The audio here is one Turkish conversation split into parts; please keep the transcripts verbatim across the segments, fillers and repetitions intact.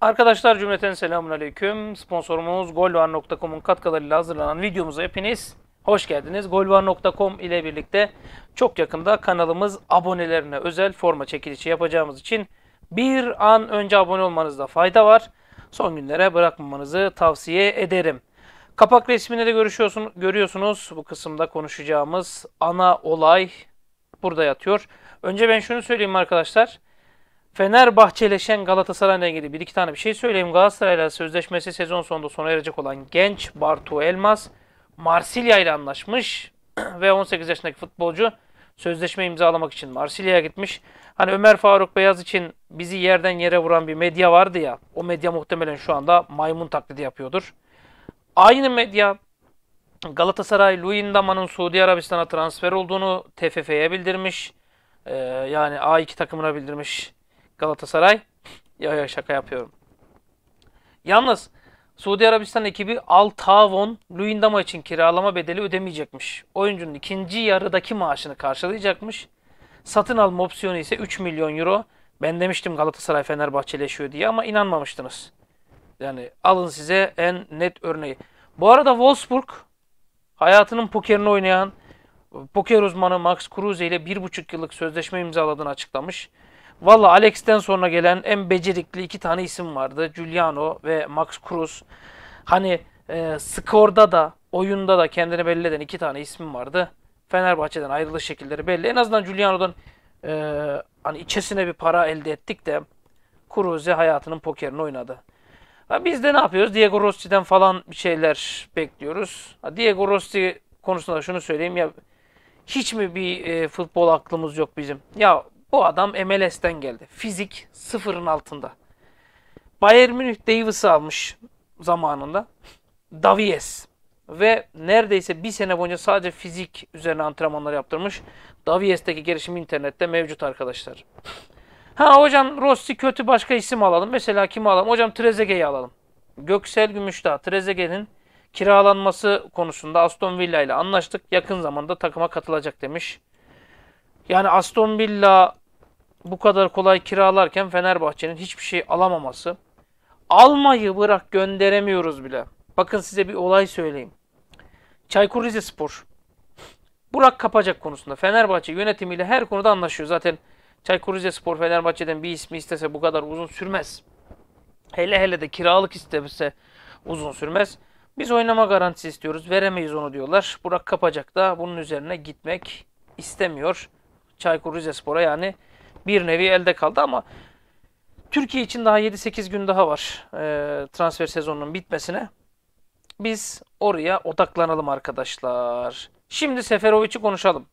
Arkadaşlar cümleten selamünaleyküm. Sponsorumuz golvar nokta com'un katkılarıyla hazırlanan videomuza hepiniz hoş geldiniz. golvar nokta com ile birlikte çok yakında kanalımız abonelerine özel forma çekilişi yapacağımız için bir an önce abone olmanızda fayda var. Son günlere bırakmamanızı tavsiye ederim. Kapak resmini de görüşüyorsun, görüyorsunuz. Bu kısımda konuşacağımız ana olay burada yatıyor. Önce ben şunu söyleyeyim arkadaşlar. Fenerbahçeleşen Galatasaray'la ilgili bir iki tane bir şey söyleyeyim. Galatasaray'la sözleşmesi sezon sonunda sona erecek olan genç Bartu Elmas Marsilya ile anlaşmış ve on sekiz yaşındaki futbolcu sözleşme imzalamak için Marsilya'ya gitmiş. Hani Ömer Faruk Beyaz için bizi yerden yere vuran bir medya vardı ya, o medya muhtemelen şu anda maymun taklidi yapıyordur. Aynı medya Galatasaray Luyendama'nın Suudi Arabistan'a transfer olduğunu T F F'ye bildirmiş. Ee, yani A iki takımına bildirmiş Galatasaray. Ya ya şaka yapıyorum. Yalnız Suudi Arabistan ekibi Al Tawon Luyendama için kiralama bedeli ödemeyecekmiş. Oyuncunun ikinci yarıdaki maaşını karşılayacakmış. Satın alma opsiyonu ise üç milyon euro. Ben demiştim Galatasaray Fenerbahçeleşiyor diye ama inanmamıştınız. Yani alın size en net örneği. Bu arada Wolfsburg hayatının pokerini oynayan poker uzmanı Max Kruse ile bir buçuk yıllık sözleşme imzaladığını açıklamış. Valla Alex'ten sonra gelen en becerikli iki tane isim vardı. Giuliano ve Max Kruse. Hani e, skorda da oyunda da kendini belli eden iki tane isim vardı. Fenerbahçe'den ayrılış şekilleri belli. En azından Giuliano'dan e, hani içesine bir para elde ettik de Kruse hayatının pokerini oynadı. Ha, biz de ne yapıyoruz? Diego Rossi'den falan bir şeyler bekliyoruz. Ha, Diego Rossi konusunda şunu söyleyeyim ya, hiç mi bir e, futbol aklımız yok bizim? Ya bu adam M L S'ten geldi. Fizik sıfırın altında. Bayern Münih Davis'i almış zamanında. Davies. Ve neredeyse bir sene boyunca sadece fizik üzerine antrenmanlar yaptırmış. Davies'teki gelişim internette mevcut arkadaşlar. Ha hocam Rossi kötü, başka isim alalım. Mesela kimi alalım? Hocam Trezeguet'i alalım. Göksel Gümüşdağ, Trezeguet'in kiralanması konusunda Aston Villa ile anlaştık. Yakın zamanda takıma katılacak demiş. Yani Aston Villa bu kadar kolay kiralarken Fenerbahçe'nin hiçbir şey alamaması. Almayı bırak, gönderemiyoruz bile. Bakın size bir olay söyleyeyim. Çaykur Rizespor Burak Kapacak konusunda Fenerbahçe yönetimiyle her konuda anlaşıyor. Zaten Çaykur Rizespor Fenerbahçe'den bir ismi istese bu kadar uzun sürmez. Hele hele de kiralık istese uzun sürmez. Biz oynama garantisi istiyoruz. Veremeyiz onu diyorlar. Burak Kapacak da bunun üzerine gitmek istemiyor. Çaykur Rizespor'a yani bir nevi elde kaldı ama Türkiye için daha yedi sekiz gün daha var e, transfer sezonunun bitmesine. Biz oraya odaklanalım arkadaşlar. Şimdi Seferovic'i konuşalım.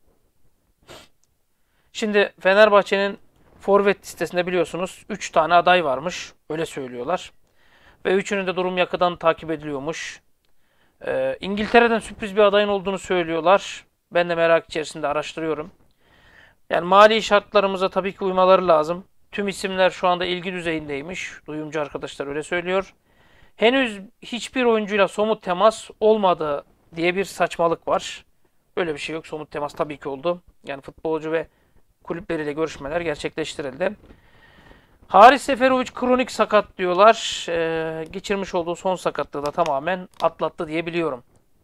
Şimdi Fenerbahçe'nin forvet listesinde biliyorsunuz üç tane aday varmış. Öyle söylüyorlar. Ve üçünün de durum yakından takip ediliyormuş. Ee, İngiltere'den sürpriz bir adayın olduğunu söylüyorlar. Ben de merak içerisinde araştırıyorum. Yani mali şartlarımıza tabii ki uymaları lazım. Tüm isimler şu anda ilgi düzeyindeymiş. Duyumcu arkadaşlar öyle söylüyor. Henüz hiçbir oyuncuyla somut temas olmadı diye bir saçmalık var. Öyle bir şey yok. Somut temas tabii ki oldu. Yani futbolcu ve kulüpleriyle görüşmeler gerçekleştirildi. Haris Seferovic kronik sakat diyorlar. Ee, geçirmiş olduğu son sakatlığı da tamamen atlattı diye biliyorum.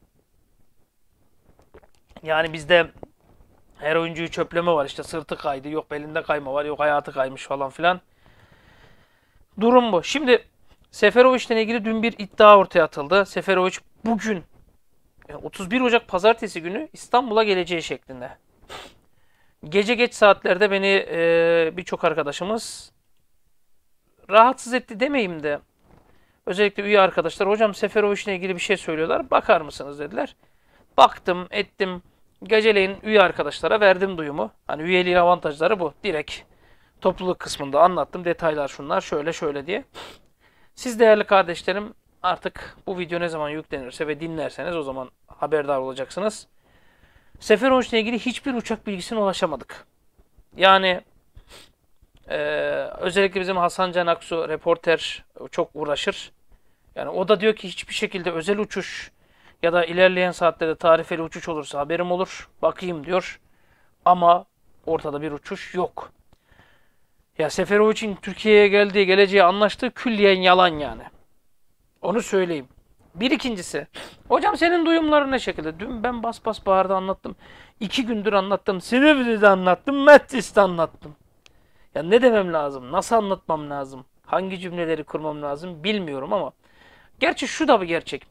Yani bizde her oyuncuyu çöpleme var. İşte sırtı kaydı, yok belinde kayma var, yok hayatı kaymış falan filan. Durum bu. Şimdi Seferovic'le ilgili dün bir iddia ortaya atıldı. Seferovic bugün yani otuz bir Ocak Pazartesi günü İstanbul'a geleceği şeklinde. Gece geç saatlerde beni e, birçok arkadaşımız rahatsız etti demeyeyim de özellikle üye arkadaşlar hocam Seferovic'le ilgili bir şey söylüyorlar. Bakar mısınız dediler. Baktım ettim. Geceleyin üye arkadaşlara verdim duyumu. Hani üyeliğin avantajları bu. Direkt topluluk kısmında anlattım. Detaylar şunlar şöyle şöyle diye. Siz değerli kardeşlerim artık bu video ne zaman yüklenirse ve dinlerseniz o zaman haberdar olacaksınız. Seferovic'le ilgili hiçbir uçak bilgisine ulaşamadık. Yani Ee, özellikle bizim Hasan Can Aksu reporter çok uğraşır. Yani o da diyor ki hiçbir şekilde özel uçuş ya da ilerleyen saatlerde tarifeli uçuş olursa haberim olur. Bakayım diyor. Ama ortada bir uçuş yok. Ya Seferovic'in Türkiye'ye geldiği, geleceği anlaştığı külliyen yalan yani. Onu söyleyeyim. Bir ikincisi. Hocam senin duyumların ne şekilde? Dün ben bas bas bağırdı anlattım. İki gündür anlattım. Silivri'de anlattım. Metris'te anlattım. Ya ne demem lazım? Nasıl anlatmam lazım? Hangi cümleleri kurmam lazım? Bilmiyorum ama. Gerçi şu da bir gerçek.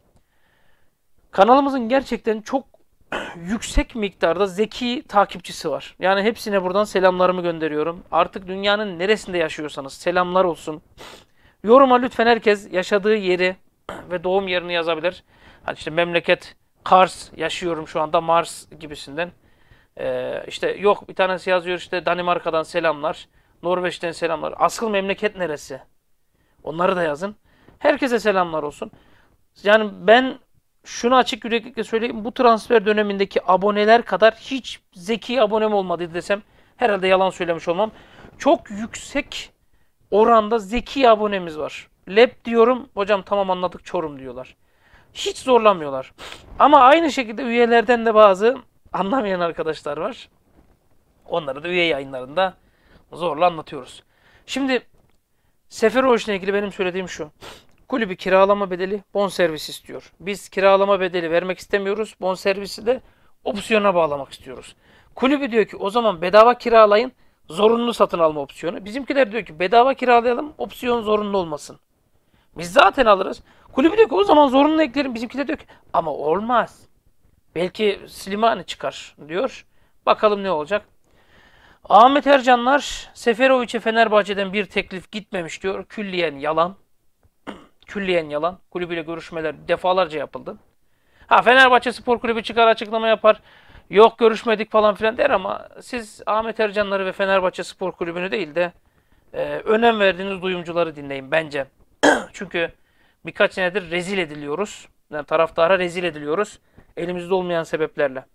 Kanalımızın gerçekten çok yüksek miktarda zeki takipçisi var. Yani hepsine buradan selamlarımı gönderiyorum. Artık dünyanın neresinde yaşıyorsanız selamlar olsun. Yoruma lütfen herkes yaşadığı yeri ve doğum yerini yazabilir. Hani işte memleket Kars, yaşıyorum şu anda Mars gibisinden. Ee, işte yok bir tanesi yazıyor işte Danimarka'dan selamlar. Norveç'ten selamlar. Asıl memleket neresi? Onları da yazın. Herkese selamlar olsun. Yani ben şunu açık yüreklilikle söyleyeyim. Bu transfer dönemindeki aboneler kadar hiç zeki abonem olmadı desem herhalde yalan söylemiş olmam. Çok yüksek oranda zeki abonemiz var. Lep diyorum. Hocam tamam anladık Çorum diyorlar. Hiç zorlamıyorlar. Ama aynı şekilde üyelerden de bazı anlamayan arkadaşlar var. Onları da üye yayınlarında zorla anlatıyoruz. Şimdi Seferovic ile ilgili benim söylediğim şu. Kulübü kiralama bedeli bonservis istiyor. Biz kiralama bedeli vermek istemiyoruz. Bonservisi de opsiyona bağlamak istiyoruz. Kulübü diyor ki o zaman bedava kiralayın. Zorunlu satın alma opsiyonu. Bizimkiler diyor ki bedava kiralayalım. Opsiyon zorunlu olmasın. Biz zaten alırız. Kulübü diyor ki o zaman zorunlu eklerim. Bizimkiler diyor ki ama olmaz. Belki Slimani çıkar diyor. Bakalım ne olacak. Ahmet Ercanlar Seferovic'e Fenerbahçe'den bir teklif gitmemiş diyor. Külliyen yalan. Külliyen yalan. Kulübüyle görüşmeler defalarca yapıldı. Ha Fenerbahçe Spor Kulübü çıkar açıklama yapar. Yok görüşmedik falan filan der ama siz Ahmet Ercanları ve Fenerbahçe Spor Kulübü'nü değil de e, önem verdiğiniz duyumcuları dinleyin bence. Çünkü birkaç senedir rezil ediliyoruz. Yani taraftara rezil ediliyoruz. Elimizde olmayan sebeplerle.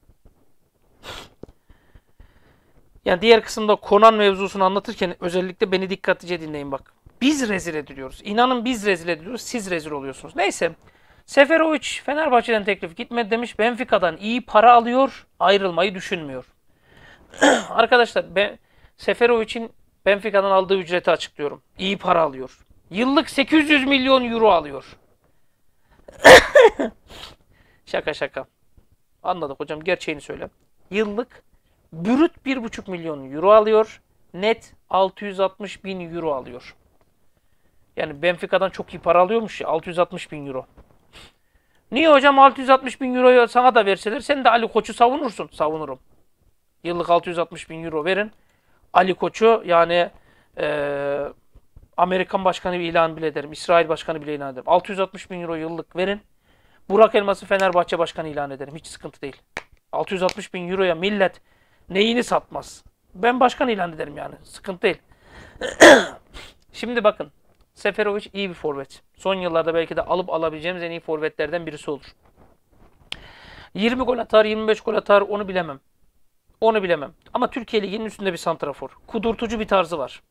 Yani diğer kısımda Konan mevzusunu anlatırken özellikle beni dikkatlice dinleyin bak. Biz rezil ediliyoruz. İnanın biz rezil ediliyoruz. Siz rezil oluyorsunuz. Neyse. Seferovic Fenerbahçe'den teklif gitmedi demiş. Benfica'dan iyi para alıyor. Ayrılmayı düşünmüyor. Arkadaşlar ben Seferovic'in Benfica'dan aldığı ücreti açıklıyorum. İyi para alıyor. Yıllık sekiz yüz milyon euro alıyor. Şaka şaka. Anladık hocam gerçeğini söyle. Yıllık brüt bir buçuk milyon euro alıyor. Net altı yüz altmış bin euro alıyor. Yani Benfica'dan çok iyi para alıyormuş ya altı yüz altmış bin euro. Niye hocam altı yüz altmış bin euroyu sana da verseler sen de Ali Koç'u savunursun. Savunurum. Yıllık altı yüz altmış bin euro verin. Ali Koç'u yani ee, Amerikan başkanı ilan bile ederim. İsrail başkanı bile ilan ederim. altı yüz altmış bin euro yıllık verin. Burak Elmas'ı Fenerbahçe başkanı ilan ederim. Hiç sıkıntı değil. altı yüz altmış bin euroya millet neyini satmaz. Ben başkan ilan ederim yani. Sıkıntı değil. Şimdi bakın. Seferovic iyi bir forvet. Son yıllarda belki de alıp alabileceğimiz en iyi forvetlerden birisi olur. yirmi gol atar, yirmi beş gol atar onu bilemem. Onu bilemem. Ama Türkiye Ligi'nin üstünde bir santrafor. Kudurtucu bir tarzı var.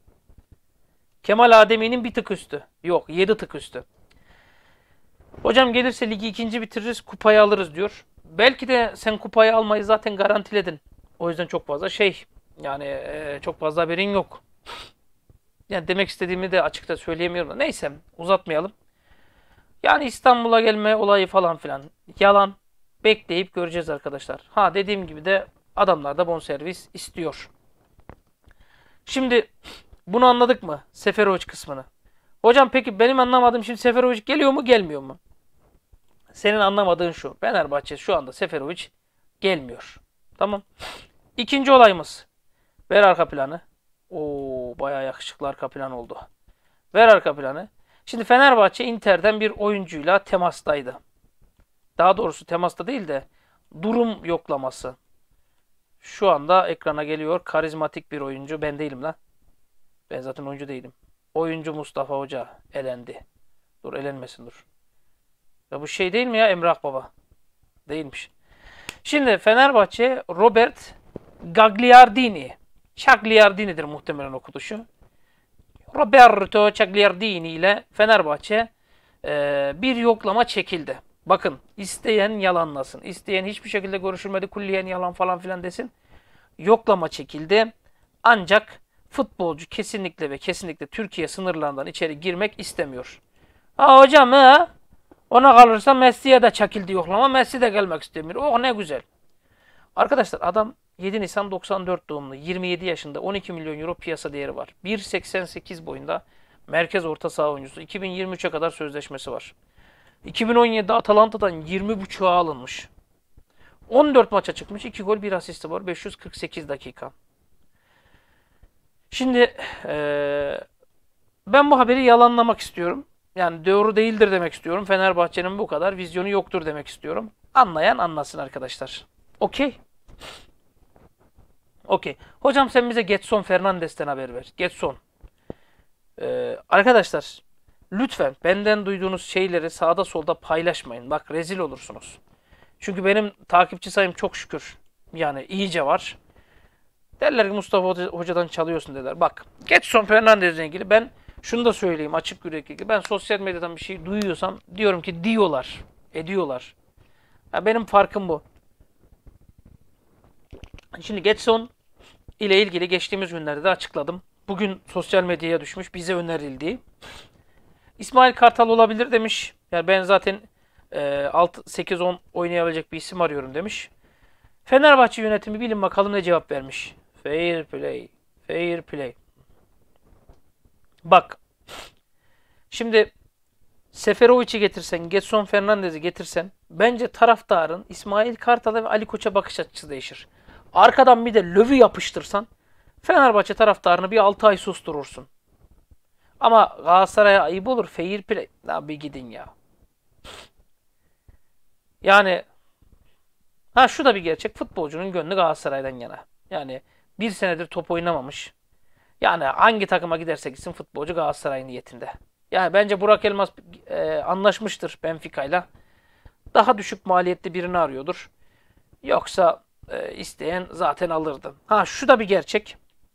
Kemal Ademi'nin bir tık üstü. Yok yedi tık üstü. Hocam gelirse ligi ikinci bitiririz kupayı alırız diyor. Belki de sen kupayı almayı zaten garantiledin. O yüzden çok fazla şey yani e, çok fazla haberin yok. Yani demek istediğimi de açıkça söyleyemiyorum. Neyse uzatmayalım. Yani İstanbul'a gelme olayı falan filan. Yalan. Bekleyip göreceğiz arkadaşlar. Ha dediğim gibi de adamlar da bonservis istiyor. Şimdi bunu anladık mı? Seferovic kısmını. Hocam peki benim anlamadığım şimdi Seferovic geliyor mu gelmiyor mu? Senin anlamadığın şu. Fenerbahçe şu anda Seferovic gelmiyor. Tamam. İkinci olayımız. Ver arka planı. Oo bayağı yakışıklı arka plan oldu. Ver arka planı. Şimdi Fenerbahçe Inter'den bir oyuncuyla temastaydı. Daha doğrusu temasta değil de durum yoklaması. Şu anda ekrana geliyor. Karizmatik bir oyuncu. Ben değilim lan. Ben zaten oyuncu değilim. Oyuncu Mustafa Hoca elendi. Dur elenmesin dur. Ya bu şey değil mi ya Emrah Baba? Değilmiş. Şimdi Fenerbahçe Robert Gagliardini. Cagliardini'dir muhtemelen okutuşu. Roberto Cagliardini ile Fenerbahçe e, bir yoklama çekildi. Bakın isteyen yalanlasın. İsteyen hiçbir şekilde görüşülmedi. Kulliyen yalan falan filan desin. Yoklama çekildi. Ancak futbolcu kesinlikle ve kesinlikle Türkiye sınırlarından içeri girmek istemiyor. Ha hocam ha? Ona kalırsa Messi'ye de çekildi yoklama. Messi de gelmek istemiyor. Oh ne güzel. Arkadaşlar adam yedi Nisan doksan dört doğumlu. yirmi yedi yaşında. on iki milyon euro piyasa değeri var. bir seksen sekiz boyunda. Merkez orta saha oyuncusu. iki bin yirmi üçe kadar sözleşmesi var. iki bin on yedide Atalanta'dan yirmi buçuğa alınmış. on dört maça çıkmış. iki gol bir asisti var. beş yüz kırk sekiz dakika. Şimdi ee, ben bu haberi yalanlamak istiyorum. Yani doğru değildir demek istiyorum. Fenerbahçe'nin bu kadar vizyonu yoktur demek istiyorum. Anlayan anlasın arkadaşlar. Okey. Okey. Hocam sen bize Getson Fernandes'ten haber ver. Getson. Ee, arkadaşlar lütfen benden duyduğunuz şeyleri sağda solda paylaşmayın. Bak rezil olursunuz. Çünkü benim takipçi sayım çok şükür yani iyice var. Derler ki Mustafa Hoca'dan çalıyorsun derler. Bak Getson Fernandes'le ilgili ben şunu da söyleyeyim açık yürekli. Ben sosyal medyadan bir şey duyuyorsam diyorum ki diyorlar. Ediyorlar. Ya benim farkım bu. Şimdi Getson ile ilgili geçtiğimiz günlerde de açıkladım. Bugün sosyal medyaya düşmüş bize önerildiği. İsmail Kartal olabilir demiş. Yani ben zaten e, altı sekiz on oynayabilecek bir isim arıyorum demiş. Fenerbahçe yönetimi bilin bakalım ne cevap vermiş. Fair play. Fair play. Bak. Şimdi Seferovic'i getirsen, Getson Fernandes'i getirsen bence taraftarın İsmail Kartal'a ve Ali Koç'a bakış açısı değişir. Arkadan bir de Löw'ü yapıştırsan Fenerbahçe taraftarını bir altı ay susturursun. Ama Galatasaray'a ayıp olur. Fair play. Lan bir gidin ya. Yani ha şu da bir gerçek. Futbolcunun gönlü Galatasaray'dan yana. Yani bir senedir top oynamamış. Yani hangi takıma giderse gitsin futbolcu Galatasaray niyetinde. Yani bence Burak Elmas e, anlaşmıştır Benfica'yla. Daha düşük maliyetli birini arıyordur. Yoksa e, isteyen zaten alırdı. Ha şu da bir gerçek.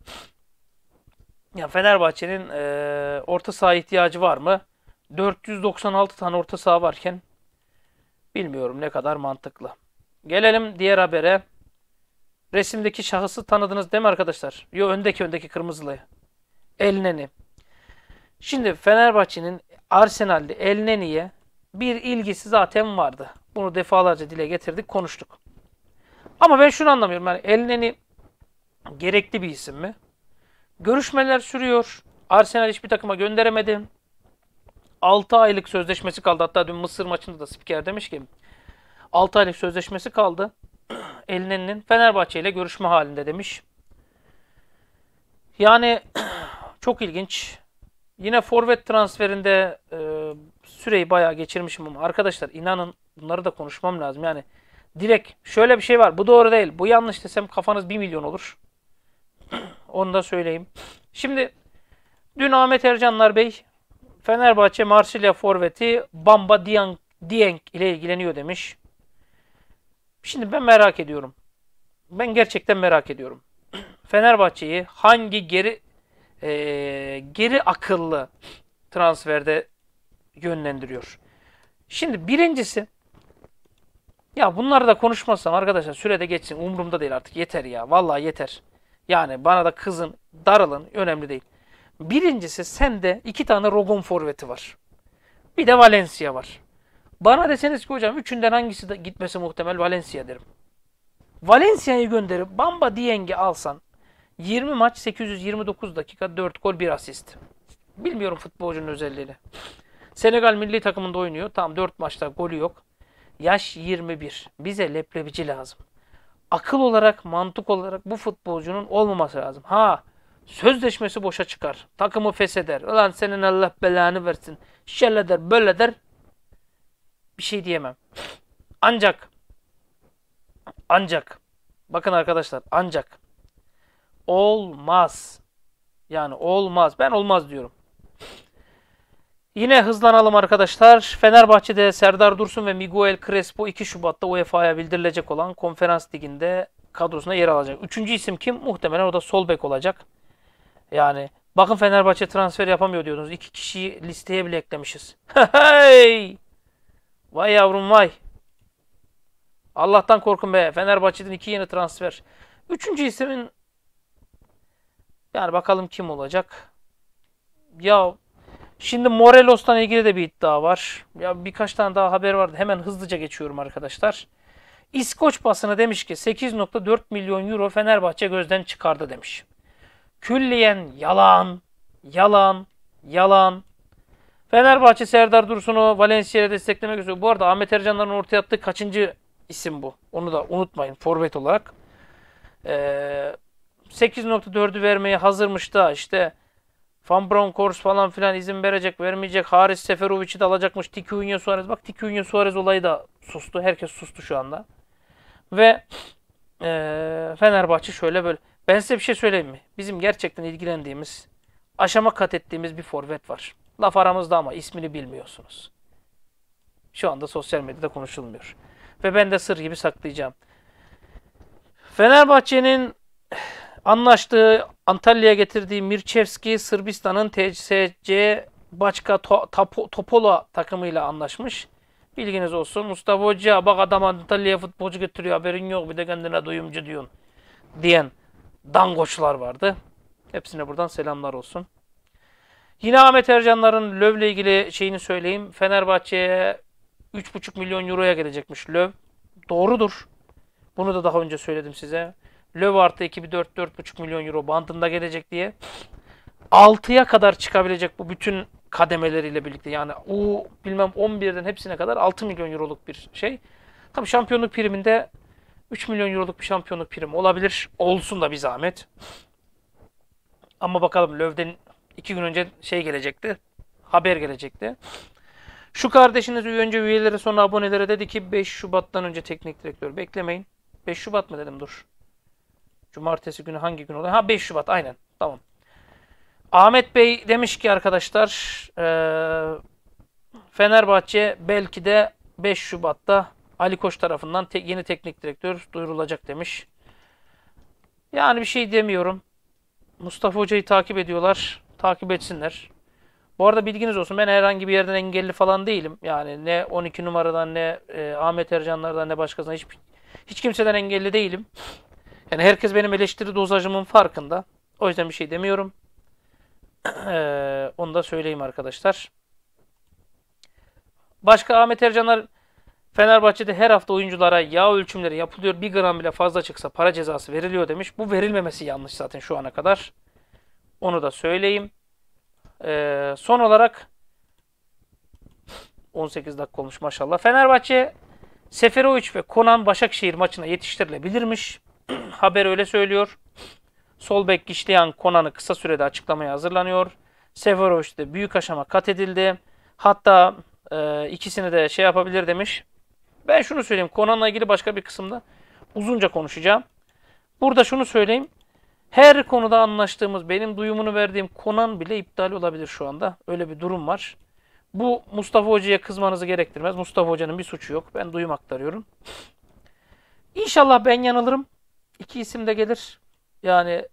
Ya Fenerbahçe'nin e, orta saha ihtiyacı var mı? dört yüz doksan altı tane orta saha varken bilmiyorum ne kadar mantıklı. Gelelim diğer habere. Resimdeki şahısı tanıdınız değil mi arkadaşlar? Yo öndeki öndeki kırmızılı. Elneni. Şimdi Fenerbahçe'nin Arsenal'de Elneni'ye bir ilgisi zaten vardı. Bunu defalarca dile getirdik, konuştuk. Ama ben şunu anlamıyorum. Yani Elneni gerekli bir isim mi? Görüşmeler sürüyor. Arsenal hiçbir takıma gönderemedi. altı aylık sözleşmesi kaldı. Hatta dün Mısır maçında da spiker demiş ki altı aylık sözleşmesi kaldı. Elneni'nin Fenerbahçe ile görüşme halinde demiş. Yani çok ilginç. Yine forvet transferinde e, süreyi bayağı geçirmişim ama arkadaşlar inanın bunları da konuşmam lazım. Yani direkt şöyle bir şey var. Bu doğru değil. Bu yanlış desem kafanız bir milyon olur. Onu da söyleyeyim. Şimdi dün Ahmet Ercanlar Bey Fenerbahçe Marsilya forveti Bamba Dieng, Dieng ile ilgileniyor demiş. Şimdi ben merak ediyorum. Ben gerçekten merak ediyorum. Fenerbahçe'yi hangi geri e, geri akıllı transferde yönlendiriyor? Şimdi birincisi ya bunları da konuşmazsam arkadaşlar sürede geçsin umurumda değil artık yeter ya. Vallahi yeter. Yani bana da kızın darılın önemli değil. Birincisi sende iki tane Rogon forveti var. Bir de Valencia var. Bana deseniz ki hocam üçünden hangisi de gitmesi muhtemel Valencia derim. Valencia'yı gönderip Bamba Dieng'i alsan yirmi maç sekiz yüz yirmi dokuz dakika dört gol bir asist. Bilmiyorum futbolcunun özelliğini. Senegal milli takımında oynuyor. Tam dört maçta golü yok. Yaş yirmi bir. Bize leblebici lazım. Akıl olarak, mantık olarak bu futbolcunun olmaması lazım. Ha, sözleşmesi boşa çıkar. Takımı fesheder. Ulan senin Allah belanı versin. Şöyle der, böyle der. Bir şey diyemem. Ancak ancak bakın arkadaşlar ancak olmaz. Yani olmaz. Ben olmaz diyorum. Yine hızlanalım arkadaşlar. Fenerbahçe'de Serdar Dursun ve Miguel Crespo iki Şubat'ta U E F A'ya bildirilecek olan Konferans Ligi'nde kadrosuna yer alacak. Üçüncü isim kim? Muhtemelen o da sol bek olacak. Yani bakın Fenerbahçe transfer yapamıyor diyordunuz. İki kişiyi listeye bile eklemişiz. Hey! Vay yavrum vay. Allah'tan korkun be. Fenerbahçe'den iki yeni transfer. Üçüncü ismin Yani bakalım kim olacak. Ya şimdi Morelos'tan ilgili de bir iddia var. Ya birkaç tane daha haber vardı. Hemen hızlıca geçiyorum arkadaşlar. İskoç basını demiş ki sekiz nokta dört milyon euro Fenerbahçe gözden çıkardı demiş. Külliyen yalan, yalan, yalan. Fenerbahçe Serdar Dursun'u Valencia'ya desteklemek üzere. Bu arada Ahmet Ercanlar'ın ortaya attığı kaçıncı isim bu? Onu da unutmayın forvet olarak. Ee, sekiz nokta dördü vermeye hazırmış da işte Van Bronckhorst falan filan izin verecek, vermeyecek. Haris Seferovic'i de alacakmış. Tiquinho Suarez. Bak Tiquinho Suarez olayı da sustu. Herkes sustu şu anda. Ve ee, Fenerbahçe şöyle böyle. Ben size bir şey söyleyeyim mi? Bizim gerçekten ilgilendiğimiz, aşama kat ettiğimiz bir forvet var. Laf aramızda ama ismini bilmiyorsunuz. Şu anda sosyal medyada konuşulmuyor. Ve ben de sır gibi saklayacağım. Fenerbahçe'nin anlaştığı, Antalya'ya getirdiği Mirçevski, Sırbistan'ın T S C Başka Topola takımıyla anlaşmış. Bilginiz olsun. Mustafa Hoca bak adam Antalya'ya futbolcu getiriyor haberin yok bir de kendine duyumcu diyorsun diyen dangoçlar vardı. Hepsine buradan selamlar olsun. Yine Ahmet Ercanlar'ın Löv'le ilgili şeyini söyleyeyim. Fenerbahçe'ye üç buçuk milyon euroya gelecekmiş Löv. Doğrudur. Bunu da daha önce söyledim size. Löw artı ekibi dört dört buçuk milyon euro bandında gelecek diye. altıya kadar çıkabilecek bu bütün kademeleriyle birlikte. Yani o bilmem on birden hepsine kadar altı milyon euroluk bir şey. Tabii şampiyonluk priminde üç milyon euroluk bir şampiyonluk primi olabilir. Olsun da bir zahmet. Ama bakalım Löw'den iki gün önce şey gelecekti. Haber gelecekti. Şu kardeşiniz önce üyelere sonra abonelere dedi ki beş Şubat'tan önce teknik direktör beklemeyin. beş Şubat mı dedim dur. Cumartesi günü hangi gün oluyor? Ha beş Şubat aynen. Tamam. Ahmet Bey demiş ki arkadaşlar ee, Fenerbahçe belki de beş Şubat'ta Ali Koç tarafından te- yeni teknik direktör duyurulacak demiş. Yani bir şey demiyorum. Mustafa Hoca'yı takip ediyorlar. Takip etsinler. Bu arada bilginiz olsun ben herhangi bir yerden engelli falan değilim. Yani ne on iki numaradan ne e, Ahmet Ercanlardan ne başkasından hiç, hiç kimseden engelli değilim. Yani herkes benim eleştiri dozajımın farkında. O yüzden bir şey demiyorum. Ee, onu da söyleyeyim arkadaşlar. Başka Ahmet Ercanlar Fenerbahçe'de her hafta oyunculara yağ ölçümleri yapılıyor. Bir gram bile fazla çıksa para cezası veriliyor demiş. Bu verilmemesi yanlış zaten şu ana kadar. Onu da söyleyeyim. Ee, son olarak on sekiz dakika olmuş maşallah. Fenerbahçe Seferovic ve Konan Başakşehir maçına yetiştirilebilirmiş. Haber öyle söylüyor. Sol bek Gişliyan Konan'ı kısa sürede açıklamaya hazırlanıyor. Seferovic de büyük aşama kat edildi. Hatta e, ikisini de şey yapabilir demiş. Ben şunu söyleyeyim. Konan'la ilgili başka bir kısımda uzunca konuşacağım. Burada şunu söyleyeyim. Her konuda anlaştığımız, benim duyumunu verdiğim Konan bile iptal olabilir şu anda. Öyle bir durum var. Bu Mustafa Hoca'ya kızmanızı gerektirmez. Mustafa Hoca'nın bir suçu yok. Ben duyum aktarıyorum. İnşallah ben yanılırım. İki isim de gelir. Yani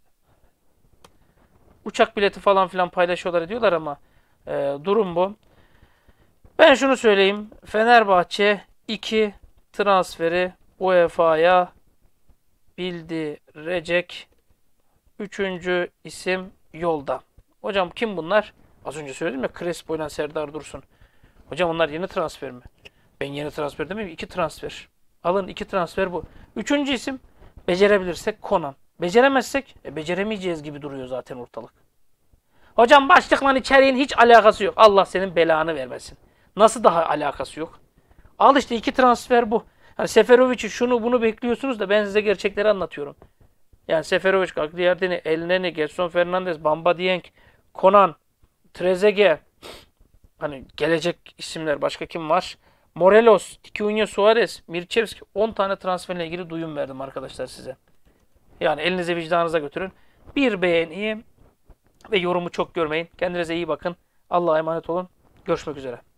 uçak bileti falan filan paylaşıyorlar ediyorlar ama e, durum bu. Ben şunu söyleyeyim. Fenerbahçe iki transferi U E F A'ya bildirecek. Üçüncü isim yolda. Hocam kim bunlar? Az önce söyledim ya Crespo ile Serdar Dursun. Hocam onlar yeni transfer mi? Ben yeni transfer demeyeyim. İki transfer. Alın iki transfer bu. Üçüncü isim becerebilirsek Konan. Beceremezsek e, beceremeyeceğiz gibi duruyor zaten ortalık. Hocam başlıkla içeriğin hiç alakası yok. Allah senin belanı vermesin. Nasıl daha alakası yok? Al işte iki transfer bu. Hani Seferovic'i şunu bunu bekliyorsunuz da ben size gerçekleri anlatıyorum. Yani Seferovic, Gagliardini, Elneny, Gerson Fernandes, Bamba Dieng, Konan, Trezeguet. Hani gelecek isimler başka kim var? Morelos, Tiquinho Suarez, Mirçevski. on tane transferle ilgili duyum verdim arkadaşlar size. Yani elinize vicdanınıza götürün. Bir beğeni ve yorumu çok görmeyin. Kendinize iyi bakın. Allah'a emanet olun. Görüşmek üzere.